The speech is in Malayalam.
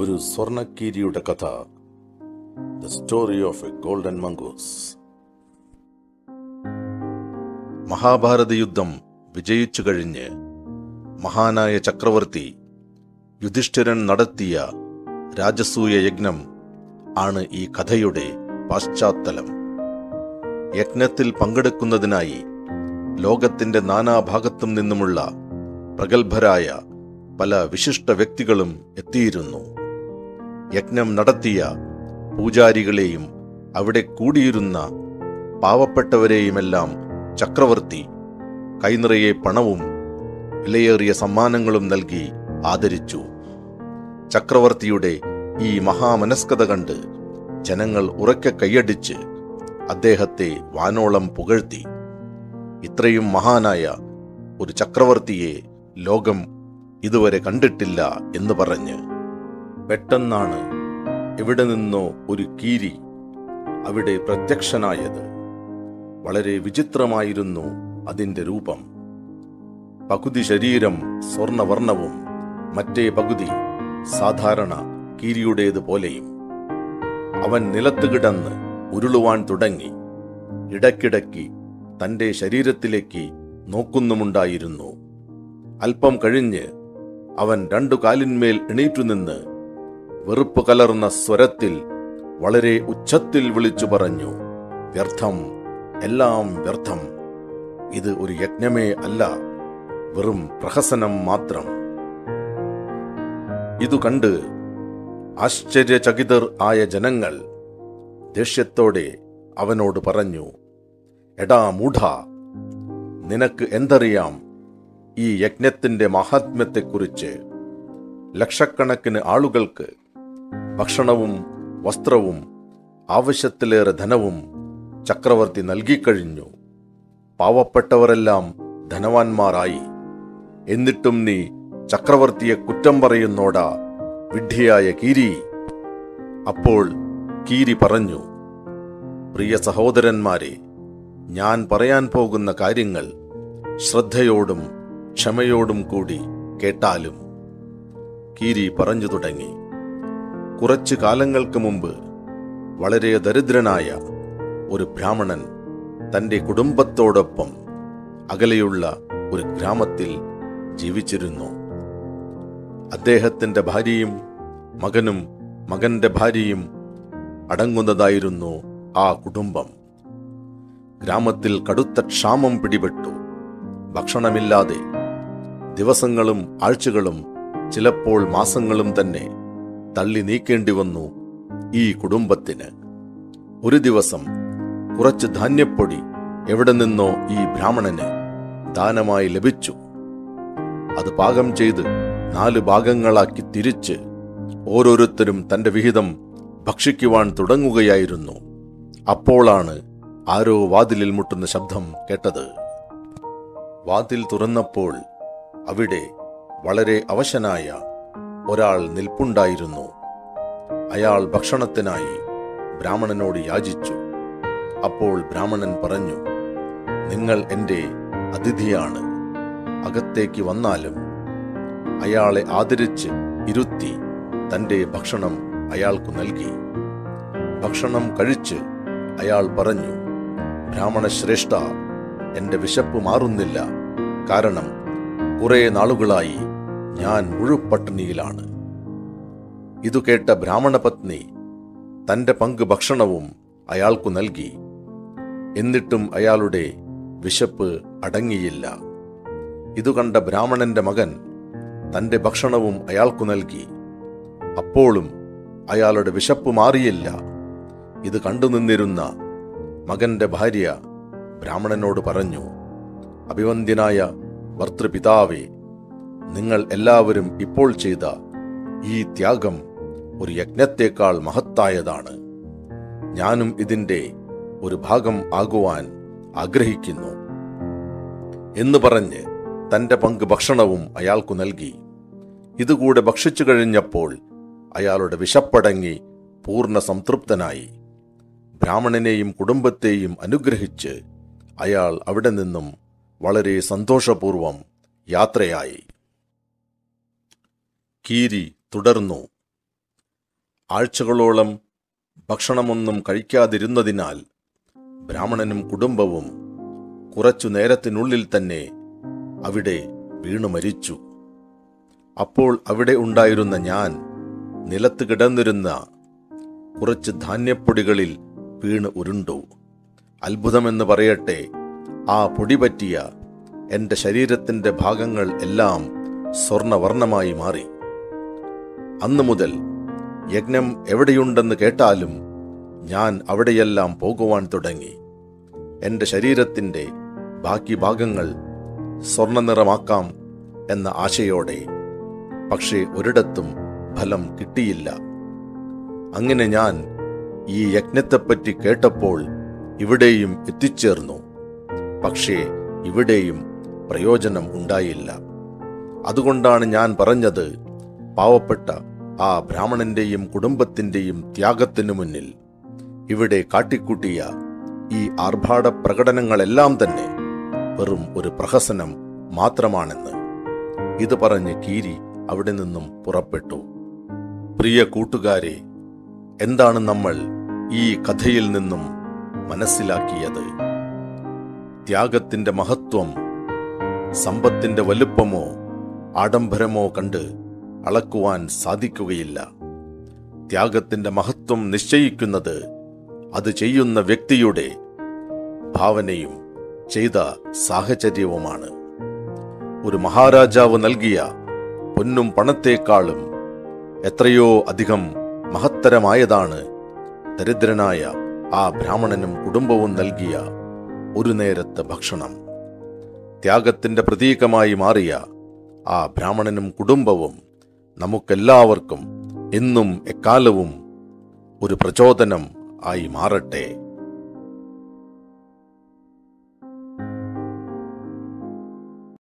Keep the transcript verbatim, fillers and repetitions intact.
ഒരു സ്വർണ്ണക്കീരിയുടെ കഥ. The story of a golden mongoose. Mahabharata യുദ്ധം വിജയിച്ചു കഴിഞ്ഞ് മഹാനായ ചക്രവർത്തി യുധിഷ്ഠിരൻ നടത്തിയ രാജസൂയ യജ്ഞം ആണ് ഈ കഥയുടെ പശ്ചാത്തലം. യജ്ഞത്തിൽ പങ്കെടുക്കുന്നതിനായി ലോകത്തിന്റെ നാനാഭാഗത്തും നിന്നുമുള്ള പ്രഗത്ഭരായ പല വിശിഷ്ട വ്യക്തികളും എത്തിയിരുന്നു. യജ്ഞം നടത്തിയ പൂജാരികളെയും അവിടെ കൂടിയിരുന്ന പാവപ്പെട്ടവരെയുമെല്ലാം ചക്രവർത്തി കൈനിറയെ പണവും വിലയേറിയ സമ്മാനങ്ങളും നൽകി ആദരിച്ചു. ചക്രവർത്തിയുടെ ഈ മഹാമനസ്കത കണ്ട് ജനങ്ങൾ ഉറക്കെ കൈയടിച്ച് അദ്ദേഹത്തെ വാനോളം പുകഴ്ത്തി. ഇത്രയും മഹാനായ ഒരു ചക്രവർത്തിയെ ലോകം ഇതുവരെ കണ്ടിട്ടില്ല എന്ന് പറഞ്ഞ് പെട്ടെന്നാണ് എവിടെ നിന്നോ ഒരു കീരി അവിടെ പ്രത്യക്ഷനായത്. വളരെ വിചിത്രമായിരുന്നു അതിന്റെ രൂപം. പകുതി ശരീരം സ്വർണവർണ്ണവും മറ്റേ പകുതി സാധാരണ കീരിയുടേതുപോലെയും. അവൻ നിലത്ത് കിടന്ന് ഉരുളുവാൻ തുടങ്ങി. ഇടയ്ക്കിടയ്ക്ക് തന്റെ ശരീരത്തിലേക്ക് നോക്കുന്നുമുണ്ടായിരുന്നു. അല്പം കഴിഞ്ഞ് അവൻ രണ്ടു കാലിന്മേൽ എണീറ്റുനിന്ന് വെറുപ്പ് കലർന്ന സ്വരത്തിൽ വളരെ ഉച്ചത്തിൽ വിളിച്ചു പറഞ്ഞു, വ്യർത്ഥം, എല്ലാം വ്യർത്ഥം. ഇത് ഒരു യജ്ഞമേ അല്ല, വെറും പ്രഹസനം മാത്രം. ഇതു കണ്ട് ആശ്ചര്യചകിതർ ആയ ജനങ്ങൾ ദേഷ്യത്തോടെ അവനോട് പറഞ്ഞു, എടാ മൂഢ, നിനക്ക് എന്തറിയാം ഈ യജ്ഞത്തിന്റെ മഹാത്മ്യത്തെക്കുറിച്ച്? ലക്ഷക്കണക്കിന് ആളുകൾക്ക് ഭക്ഷണവും വസ്ത്രവും ആവശ്യത്തിലേറെ ധനവും ചക്രവർത്തി നൽകിക്കഴിഞ്ഞു. പാവപ്പെട്ടവരെല്ലാം ധനവാന്മാരായി. എന്നിട്ടും നീ ചക്രവർത്തിയെ കുറ്റം പറയുന്നോടാ വിഡ്ഢിയായ കീരി. അപ്പോൾ കീരി പറഞ്ഞു, പ്രിയ സഹോദരന്മാരെ, ഞാൻ പറയാൻ പോകുന്ന കാര്യങ്ങൾ ശ്രദ്ധയോടും ക്ഷമയോടും കൂടി കേട്ടാലും. കീരി പറഞ്ഞു തുടങ്ങി. കുറച്ചു കാലങ്ങൾക്ക് മുമ്പ് വളരെ ദരിദ്രനായ ഒരു ബ്രാഹ്മണൻ തന്റെ കുടുംബത്തോടൊപ്പം അകലെയുള്ള ഒരു ഗ്രാമത്തിൽ ജീവിച്ചിരുന്നു. അദ്ദേഹത്തിന്റെ ഭാര്യയും മകനും മകന്റെ ഭാര്യയും അടങ്ങുന്നതായിരുന്നു ആ കുടുംബം. ഗ്രാമത്തിൽ കടുത്ത ക്ഷാമം പിടിപെട്ടു. ഭക്ഷണമില്ലാതെ ദിവസങ്ങളും ആഴ്ചകളും ചിലപ്പോൾ മാസങ്ങളും തന്നെ തള്ളി നീക്കേണ്ടി വന്നു ഈ കുടുംബത്തിന്. ഒരു ദിവസം കുറച്ച് ധാന്യപ്പൊടി എവിടെ നിന്നോ ഈ ബ്രാഹ്മണന് ദാനമായി ലഭിച്ചു. അത് പാകം ചെയ്ത് നാല് ഭാഗങ്ങളാക്കി തിരിച്ച് ഓരോരുത്തരും തന്റെ വിഹിതം ഭക്ഷിക്കുവാൻ തുടങ്ങുകയായിരുന്നു. അപ്പോളാണ് ആരോ വാതിലിൽ മുട്ടുന്ന ശബ്ദം കേട്ടത്. വാതിൽ തുറന്നപ്പോൾ അവിടെ വളരെ അവശനായ ഒരാൾ നിൽപ്പുണ്ടായിരുന്നു. അയാൾ ഭക്ഷണത്തിനായി ബ്രാഹ്മണനോട് യാചിച്ചു. അപ്പോൾ ബ്രാഹ്മണൻ പറഞ്ഞു, നിങ്ങൾ എന്റെ അതിഥിയാണ്, അകത്തേക്ക് വന്നാലും. അയാളെ ആദരിച്ച് ഇരുത്തി തന്റെ ഭക്ഷണം അയാൾക്കു നൽകി. ഭക്ഷണം കഴിച്ച് അയാൾ പറഞ്ഞു, ബ്രാഹ്മണശ്രേഷ്ഠ, എന്റെ വിശപ്പ് മാറുന്നില്ല. കാരണം കുറെ നാളുകളായി ഞാൻ മുഴുപട്ടിണിയിലാണ്. ഇതു കേട്ട ബ്രാഹ്മണപത്നി തന്റെ പങ്ക് ഭക്ഷണവും അയാൾക്കു നൽകി. എന്നിട്ടും അയാളുടെ വിശപ്പ് അടങ്ങിയില്ല. ഇതു കണ്ട ബ്രാഹ്മണന്റെ മകൻ തന്റെ ഭക്ഷണവും അയാൾക്കു നൽകി. അപ്പോഴും അയാളുടെ വിശപ്പ് മാറിയില്ല. ഇത് കണ്ടുനിന്നിരുന്ന മകന്റെ ഭാര്യ ബ്രാഹ്മണനോട് പറഞ്ഞു, അഭിവന്ദ്യനായ ഭർതൃപിതാവേ, നിങ്ങൾ എല്ലാവരും ഇപ്പോൾ ചെയ്ത ഈ ത്യാഗം ഒരു യജ്ഞത്തേക്കാൾ മഹത്തായതാണ്. ഞാനും ഇതിന്റെ ഒരു ഭാഗം ആകുവാൻ ആഗ്രഹിക്കുന്നു എന്ന് പറഞ്ഞ് തന്റെ പങ്ക് ഭക്ഷണവും അയാൾക്കു നൽകി. ഇതുകൂടെ ഭക്ഷിച്ചു കഴിഞ്ഞപ്പോൾ അയാളുടെ വിശപ്പടങ്ങി പൂർണ്ണ സംതൃപ്തനായി. ബ്രാഹ്മണനെയും കുടുംബത്തെയും അനുഗ്രഹിച്ച് അയാൾ അവിടെ നിന്നും വളരെ സന്തോഷപൂർവം യാത്രയായി. കീരി തുടർന്നു, ആഴ്ചകളോളം ഭക്ഷണമൊന്നും കഴിക്കാതിരുന്നതിനാൽ ബ്രാഹ്മണനും കുടുംബവും കുറച്ചു നേരത്തിനുള്ളിൽ തന്നെ അവിടെ വീണു മരിച്ചു. അപ്പോൾ അവിടെ ഉണ്ടായിരുന്ന ഞാൻ നിലത്ത് കിടന്നിരുന്ന കുറച്ച് ധാന്യപ്പൊടികളിൽ വീണ് ഉരുണ്ടു. അത്ഭുതമെന്ന് പറയട്ടെ, ആ പൊടി പറ്റിയ എൻ്റെ ശരീരത്തിൻ്റെ ഭാഗങ്ങൾ എല്ലാം സ്വർണവർണ്ണമായി മാറി. അന്നു മുതൽ യജ്ഞം എവിടെയുണ്ടെന്ന് കേട്ടാലും ഞാൻ അവിടെയെല്ലാം പോകുവാൻ തുടങ്ങി. എൻ്റെ ശരീരത്തിൻ്റെ ബാക്കി ഭാഗങ്ങൾ സ്വർണ്ണനിറമാക്കാം എന്ന ആശയോടെ. പക്ഷേ ഒരിടത്തും ഫലം കിട്ടിയില്ല. അങ്ങനെ ഞാൻ ഈ യജ്ഞത്തെപ്പറ്റി കേട്ടപ്പോൾ ഇവിടെയും എത്തിച്ചേർന്നു. പക്ഷേ ഇവിടെയും പ്രയോജനം ഉണ്ടായില്ല. അതുകൊണ്ടാണ് ഞാൻ പറഞ്ഞത്, പാവപ്പെട്ട ആ ബ്രാഹ്മണന്റെയും കുടുംബത്തിന്റെയും ത്യാഗത്തിനു മുന്നിൽ ഇവിടെ കാട്ടിക്കൂട്ടിയ ഈ ആർഭാട പ്രകടനങ്ങളെല്ലാം തന്നെ വെറും ഒരു പ്രഹസനം മാത്രമാണെന്ന്. ഇത് പറഞ്ഞ് കീരി അവിടെ നിന്നും പുറപ്പെട്ടു. പ്രിയ കൂട്ടുകാരെ, എന്താണ് നമ്മൾ ഈ കഥയിൽ നിന്നും മനസ്സിലാക്കിയത്? ത്യാഗത്തിന്റെ മഹത്വം സമ്പത്തിന്റെ വലുപ്പമോ ആഡംബരമോ കണ്ട് അളക്കുവാൻ സാധിക്കുകയില്ല. ത്യാഗത്തിന്റെ മഹത്വം നിശ്ചയിക്കുന്നത് അത് ചെയ്യുന്ന വ്യക്തിയുടെ ഭാവനയും ചെയ്ത സാഹചര്യവുമാണ്. ഒരു മഹാരാജാവ് നൽകിയ പൊന്നും പണത്തേക്കാളും എത്രയോ അധികം മഹത്തരമായതാണ് ദരിദ്രനായ ആ ബ്രാഹ്മണനും കുടുംബവും നൽകിയ ഒരു നേരത്തെ ഭക്ഷണം. ത്യാഗത്തിന്റെ പ്രതീകമായി മാറിയ ആ ബ്രാഹ്മണനും കുടുംബവും നമുക്കെല്ലാവർക്കും എന്നും എക്കാലവും ഒരു പ്രചോദനം ആയി മാറട്ടെ.